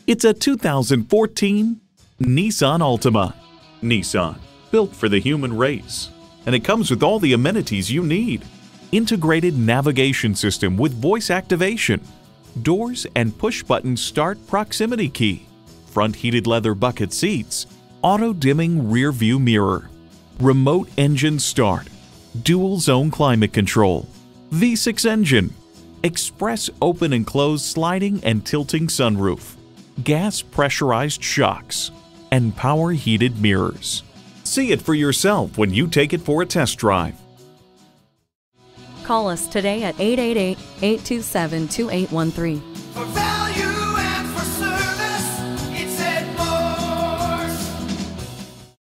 It's a 2014 Nissan Altima. Nissan, built for the human race. And it comes with all the amenities you need. Integrated navigation system with voice activation, doors and push-button start proximity key, front heated leather bucket seats, auto-dimming rear view mirror, remote engine start, dual zone climate control, V6 engine, express open and close sliding and tilting sunroof, gas pressurized shocks, and power heated mirrors. See it for yourself when you take it for a test drive. Call us today at 888-827-2813.